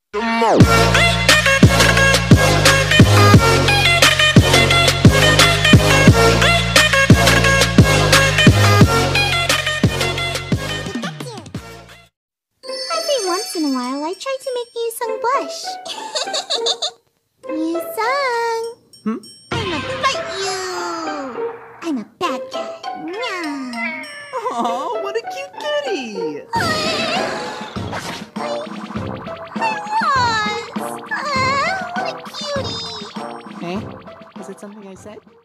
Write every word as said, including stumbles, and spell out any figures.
Every once in a while, I try to make Yusung blush. Yusung! Hmm? I'ma bite you! I'm a bad cat. Meow. Aw, what a cute kitty! I was! Ah, what a cutie! Eh? Was it something I said?